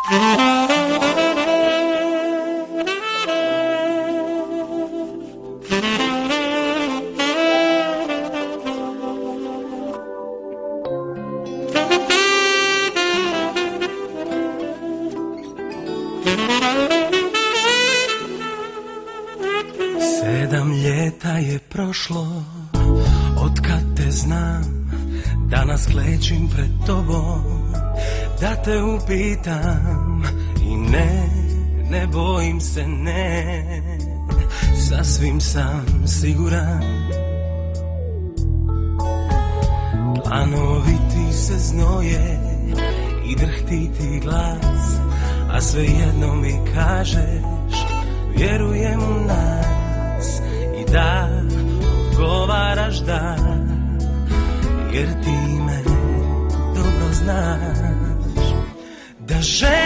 Sedam ljeta je prošlo otkad te znam, danas klečim pred tobom da te upitam i ne bojim se, ne, sasvim sam siguran. Dlanovi ti se znoje i drhti ti glas, a svejedno mi kažeš vjerujem u nas i da odgovaraš da, jer ti me dobro znaš da želim